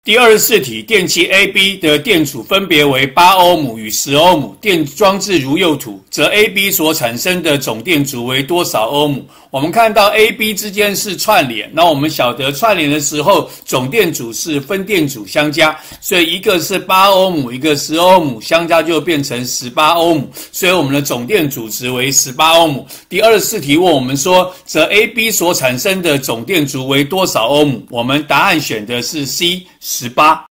第24题，电器 AB 的电阻分别为8欧姆与10欧姆，电装置如右图，则 AB 所产生的总电阻为多少欧姆？我们看到 AB 之间是串联，那我们晓得串联的时候，总电阻是分电阻相加，所以一个是8欧姆，一个10欧姆，相加就变成18欧姆，所以我们的总电阻值为18欧姆。第24题问我们说，则 AB 所产生的总电阻为多少欧姆？我们答案选的是 C，18。